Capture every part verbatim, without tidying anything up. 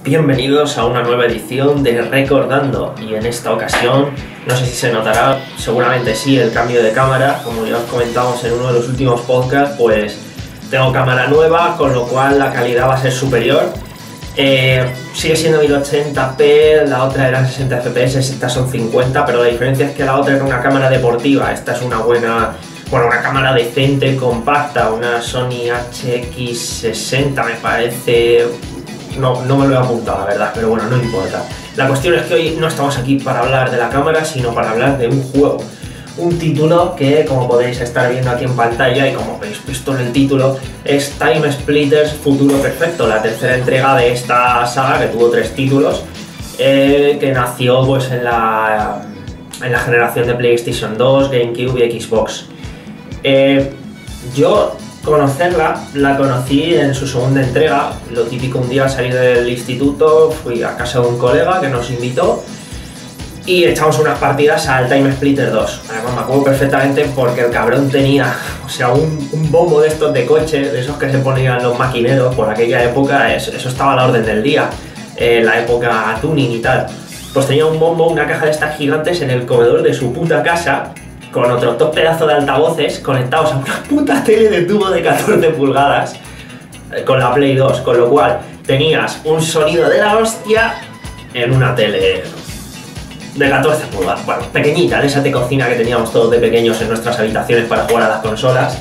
Bienvenidos a una nueva edición de Recordando, y en esta ocasión, no sé si se notará, seguramente sí, el cambio de cámara. Como ya os comentamos en uno de los últimos podcasts, pues tengo cámara nueva, con lo cual la calidad va a ser superior. Eh, sigue siendo mil ochenta p, la otra era sesenta F P S, estas son cincuenta, pero la diferencia es que la otra era una cámara deportiva, esta es una buena, bueno, una cámara decente, compacta, una Sony H X sesenta me parece. No, no me lo he apuntado, la verdad, pero bueno, no importa. La cuestión es que hoy no estamos aquí para hablar de la cámara, sino para hablar de un juego. Un título que, como podéis estar viendo aquí en pantalla y como habéis visto en el título, es Time Splitters Futuro Perfecto, la tercera entrega de esta saga que tuvo tres títulos, eh, que nació pues en la, en la generación de PlayStation dos, GameCube y Xbox. Eh, yo... Conocerla, la conocí en su segunda entrega. Lo típico, un día al salir del instituto fui a casa de un colega que nos invitó y echamos unas partidas al Time Splitters dos. Además me acuerdo perfectamente porque el cabrón tenía, o sea, un, un bombo de estos de coche, de esos que se ponían los maquineros por aquella época. Eso, eso estaba a la orden del día, eh, la época tuning y tal. Pues tenía un bombo, una caja de estas gigantes en el comedor de su puta casa, con otros dos pedazos de altavoces conectados a una puta tele de tubo de catorce pulgadas con la Play dos, con lo cual tenías un sonido de la hostia en una tele de catorce pulgadas, bueno, pequeñita, de esa de cocina que teníamos todos de pequeños en nuestras habitaciones para jugar a las consolas.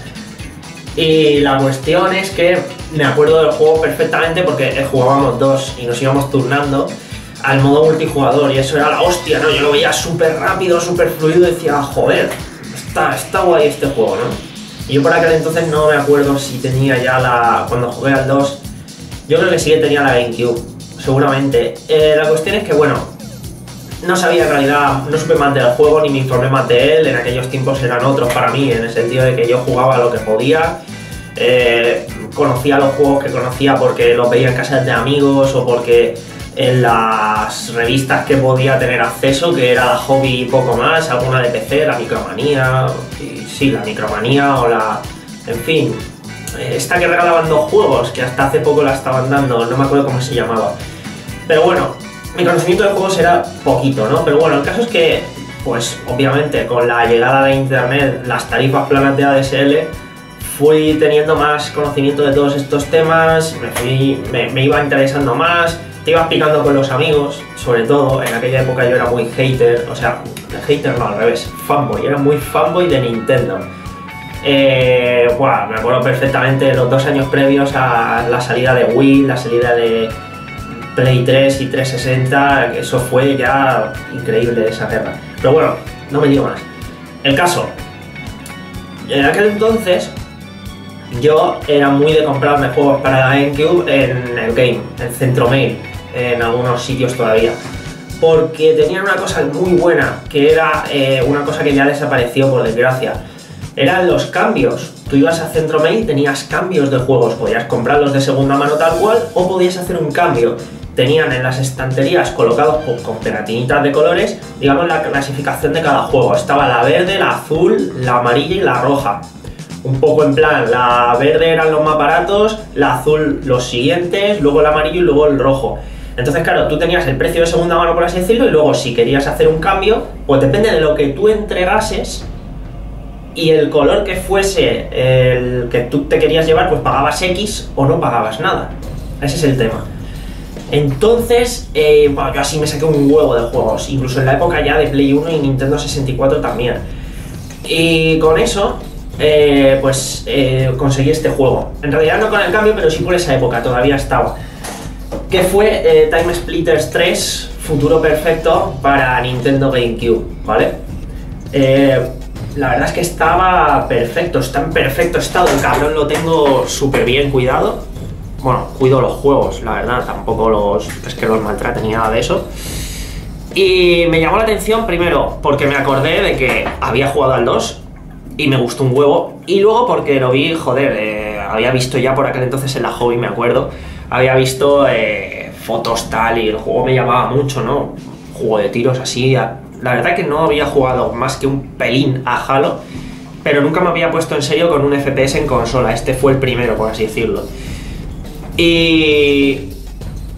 Y la cuestión es que me acuerdo del juego perfectamente porque jugábamos dos y nos íbamos turnando al modo multijugador, y eso era la hostia, ¿no? Yo lo veía súper rápido, súper fluido, y decía, joder, está, está guay este juego, ¿no? Y yo por aquel entonces no me acuerdo si tenía ya la... Cuando jugué al dos, yo creo que sí que tenía la GameCube, seguramente. Eh, la cuestión es que, bueno, no sabía en realidad, no supe más del juego ni me informé más de él. En aquellos tiempos eran otros para mí, en el sentido de que yo jugaba lo que podía. Eh, conocía los juegos que conocía porque los veía en casas de amigos o porque en las revistas que podía tener acceso, que era la Hobby y poco más, alguna de P C, la Micromanía, y sí, la Micromanía o la... en fin, esta que regalaban dos juegos, que hasta hace poco la estaban dando, no me acuerdo cómo se llamaba. Pero bueno, mi conocimiento de juegos era poquito, ¿no? Pero bueno, el caso es que, pues obviamente con la llegada de internet, las tarifas planas de A D S L, fui teniendo más conocimiento de todos estos temas, me, fui, me, me iba interesando más. Te ibas picando con los amigos, sobre todo, en aquella época yo era muy hater, o sea, hater no, al revés, fanboy, era muy fanboy de Nintendo. Eh, bueno, me acuerdo perfectamente de los dos años previos a la salida de Wii, la salida de Play tres y trescientos sesenta, que eso fue ya increíble esa guerra. Pero bueno, no me digo más. El caso, en aquel entonces yo era muy de comprarme juegos para la GameCube en el Game, en Centromail, en algunos sitios todavía, porque tenían una cosa muy buena, que era eh, una cosa que ya desapareció por desgracia, eran los cambios. Tú ibas a Centromail, tenías cambios de juegos, podías comprarlos de segunda mano tal cual o podías hacer un cambio. Tenían en las estanterías colocados con, con pegatinitas de colores, digamos, la clasificación de cada juego. Estaba la verde, la azul, la amarilla y la roja. Un poco en plan, la verde eran los más baratos, la azul los siguientes, luego el amarillo y luego el rojo. Entonces, claro, tú tenías el precio de segunda mano, por así decirlo, y luego si querías hacer un cambio, pues depende de lo que tú entregases y el color que fuese el que tú te querías llevar, pues pagabas X o no pagabas nada. Ese es el tema. Entonces, eh, bueno, yo así me saqué un huevo de juegos, incluso en la época ya de Play uno y Nintendo sesenta y cuatro también. Y con eso, eh, pues eh, conseguí este juego. En realidad no con el cambio, pero sí por esa época, todavía estaba. Que fue eh, Time Splitters tres Futuro Perfecto para Nintendo GameCube, ¿vale? Eh, la verdad es que estaba perfecto, está en perfecto estado, el cabrón lo tengo súper bien cuidado. Bueno, cuido los juegos, la verdad, tampoco los... es que los maltrate ni nada de eso. Y me llamó la atención primero porque me acordé de que había jugado al dos y me gustó un huevo, y luego porque lo vi, joder, eh, había visto ya por aquel entonces en la Hobby, me acuerdo, había visto eh, fotos tal, y el juego me llamaba mucho, ¿no? Juego de tiros así, a... la verdad que no había jugado más que un pelín a Halo, pero nunca me había puesto en serio con un F P S en consola, este fue el primero, por así decirlo. Y...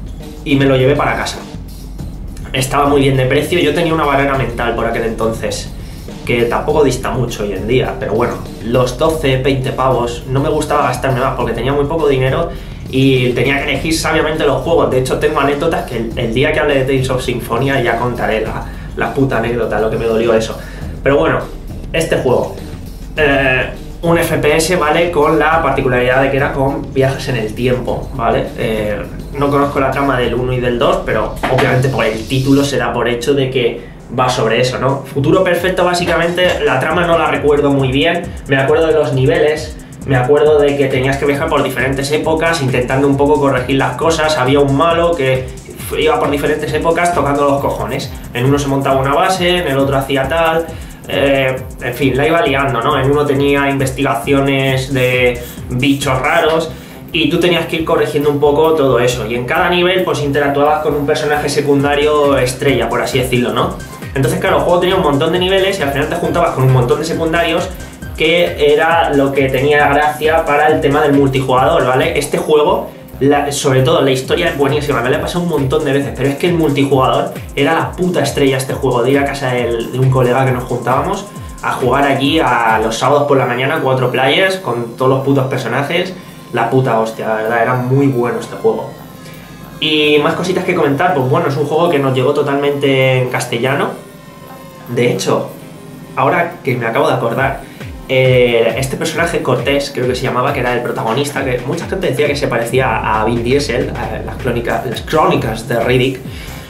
y me lo llevé para casa. Estaba muy bien de precio, yo tenía una barrera mental por aquel entonces, que tampoco dista mucho hoy en día, pero bueno, los doce, veinte pavos, no me gustaba gastarme más porque tenía muy poco dinero y tenía que elegir sabiamente los juegos. De hecho, tengo anécdotas que el, el día que hable de Tales of Symphonia ya contaré la, la puta anécdota, lo que me dolió eso. Pero bueno, este juego, eh, un F P S, ¿vale? Con la particularidad de que era con viajes en el tiempo, ¿vale? Eh, no conozco la trama del uno y del dos, pero obviamente por el título se da por hecho de que va sobre eso, ¿no? Futuro perfecto, básicamente, la trama no la recuerdo muy bien, me acuerdo de los niveles, me acuerdo de que tenías que viajar por diferentes épocas, intentando un poco corregir las cosas, había un malo que iba por diferentes épocas tocando los cojones, en uno se montaba una base, en el otro hacía tal, eh, en fin, la iba liando, ¿no? En uno tenía investigaciones de bichos raros, y tú tenías que ir corrigiendo un poco todo eso, y en cada nivel pues interactuabas con un personaje secundario estrella, por así decirlo, ¿no? Entonces claro, el juego tenía un montón de niveles y al final te juntabas con un montón de secundarios, que era lo que tenía gracia para el tema del multijugador, ¿vale? Este juego, la, sobre todo la historia es buenísima, me la he pasado un montón de veces, pero es que el multijugador era la puta estrella este juego, de ir a casa de, de un colega que nos juntábamos a jugar allí a los sábados por la mañana, cuatro players, con todos los putos personajes. La puta hostia, la verdad, era muy bueno este juego. Y más cositas que comentar, pues bueno, es un juego que nos llegó totalmente en castellano. De hecho, ahora que me acabo de acordar, eh, este personaje, Cortés, creo que se llamaba, que era el protagonista, que mucha gente decía que se parecía a Vin Diesel, a las, crónicas, las crónicas de Riddick,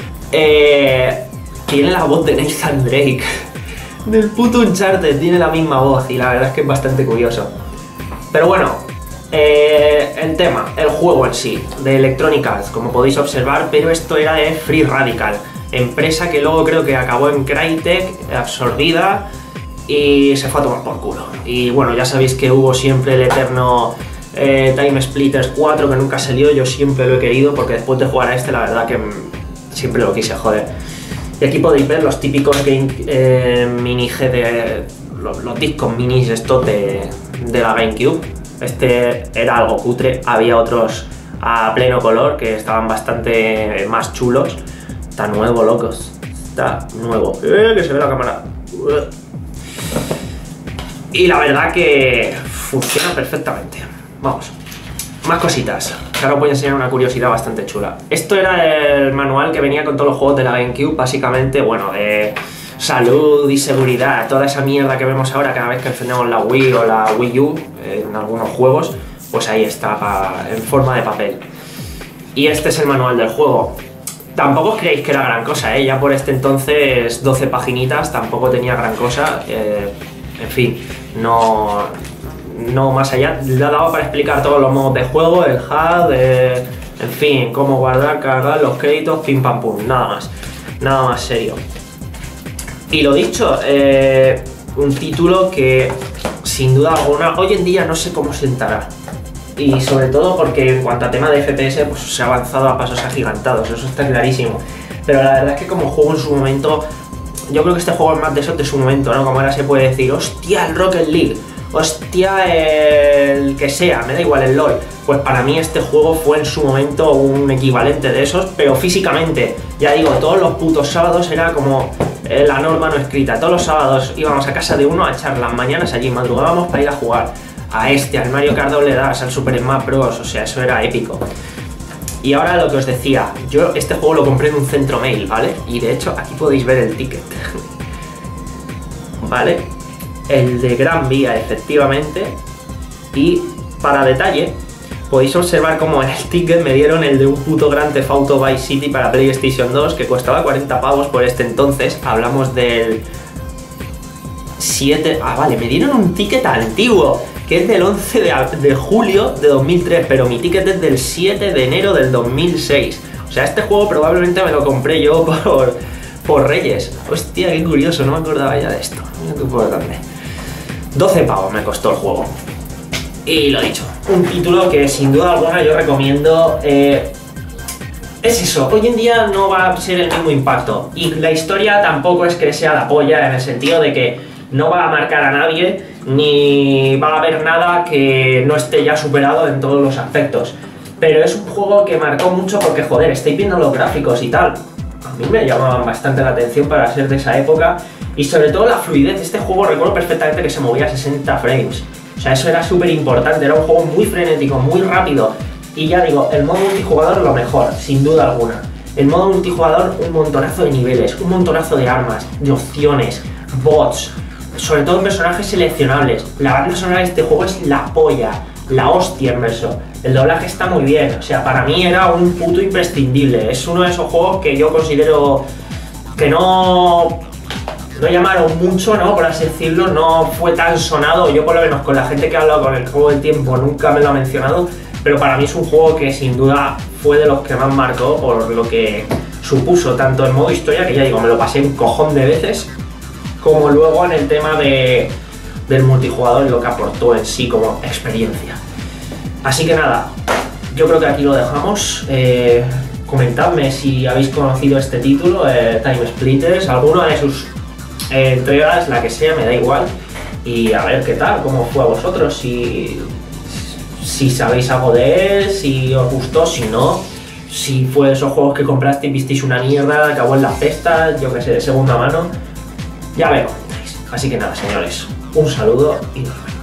eh, tiene la voz de Nathan Drake, del puto Uncharted, tiene la misma voz, y la verdad es que es bastante curioso. Pero bueno, Eh, el tema, el juego en sí, de Electronic Arts, como podéis observar, pero esto era de Free Radical, empresa que luego creo que acabó en Crytek, absorbida, y se fue a tomar por culo. Y bueno, ya sabéis que hubo siempre el eterno eh, Time Splitters cuatro, que nunca salió. Yo siempre lo he querido, porque después de jugar a este, la verdad que siempre lo quise, joder. Y aquí podéis ver los típicos game, eh, mini G de los, los discos minis estos de, de la GameCube. Este era algo cutre, había otros a pleno color que estaban bastante más chulos. Está nuevo, locos, está nuevo. ¡Eh, que se ve la cámara! Y la verdad que funciona perfectamente. Vamos, más cositas. Ahora os voy a enseñar una curiosidad bastante chula. Esto era el manual que venía con todos los juegos de la GameCube, básicamente, bueno, de salud y seguridad, toda esa mierda que vemos ahora cada vez que encendemos la Wii o la Wii U en algunos juegos, pues ahí está, pa, en forma de papel. Y este es el manual del juego. Tampoco os creéis que era gran cosa, ¿eh? Ya por este entonces doce paginitas, tampoco tenía gran cosa, eh, en fin, no, no más allá. Le ha dado para explicar todos los modos de juego, el H U D, eh, en fin, cómo guardar, cargar los créditos, pim pam pum, nada más, nada más serio. Y lo dicho, eh, un título que sin duda alguna hoy en día no sé cómo sentará. Y sobre todo porque en cuanto a tema de F P S pues se ha avanzado a pasos agigantados, eso está clarísimo. Pero la verdad es que como juego en su momento, yo creo que este juego es más de esos de su momento, ¿no? Como ahora se puede decir, hostia, el Rocket League, hostia, el que sea, me da igual el LOL. Pues para mí este juego fue en su momento un equivalente de esos, pero físicamente. Ya digo, todos los putos sábados era como eh, la norma no escrita. Todos los sábados íbamos a casa de uno a echar las mañanas allí, madrugábamos para ir a jugar a este, al Mario Kart Double Dash, al Super Smash Bros, o sea, eso era épico. Y ahora lo que os decía, yo este juego lo compré en un centro mail, ¿vale? Y de hecho aquí podéis ver el ticket, ¿vale? El de Gran Vía, efectivamente. Y para detalle, podéis observar cómo en el ticket me dieron el de un puto Grand Theft Auto Vice City para PlayStation dos, que costaba cuarenta pavos por este entonces. Hablamos del siete... Ah, vale, me dieron un ticket antiguo, que es del once de julio de dos mil tres, pero mi ticket es del siete de enero del dos mil seis. O sea, este juego probablemente me lo compré yo por, por Reyes. Hostia, qué curioso, no me acordaba ya de esto. Mira tú por dónde. doce pavos me costó el juego. Y lo dicho, un título que sin duda alguna yo recomiendo. Eh, es eso, hoy en día no va a ser el mismo impacto. Y la historia tampoco es que sea la polla, en el sentido de que no va a marcar a nadie, ni va a haber nada que no esté ya superado en todos los aspectos. pero es un juego que marcó mucho porque, joder, estáis viendo los gráficos y tal. A mí me llamaban bastante la atención para ser de esa época y sobre todo la fluidez de este juego. Recuerdo perfectamente que se movía a sesenta frames, o sea, eso era súper importante, era un juego muy frenético, muy rápido. Y ya digo, el modo multijugador lo mejor, sin duda alguna. El modo multijugador, un montonazo de niveles, un montonazo de armas, de opciones, bots, sobre todo personajes seleccionables. La banda sonora de este juego es la polla, la hostia en verso. El doblaje está muy bien, o sea, para mí era un puto imprescindible. Es uno de esos juegos que yo considero que no, no llamaron mucho, ¿no? Por así decirlo, no fue tan sonado. Yo por lo menos con la gente que ha hablado con el juego del tiempo nunca me lo ha mencionado. Pero para mí es un juego que sin duda fue de los que más marcó por lo que supuso, tanto en modo historia, que ya digo, me lo pasé un cojón de veces, como luego en el tema de, del multijugador y lo que aportó en sí como experiencia. Así que nada, yo creo que aquí lo dejamos. Eh, comentadme si habéis conocido este título, eh, Time Splitters, alguna de sus eh, entregas, la que sea, me da igual. Y a ver qué tal, cómo fue a vosotros, si... si sabéis algo de él, si os gustó, si no, si fue de esos juegos que compraste y visteis una mierda, acabó en la cesta, yo que sé, de segunda mano, ya me comentáis. Así que nada, señores, un saludo y nos vemos.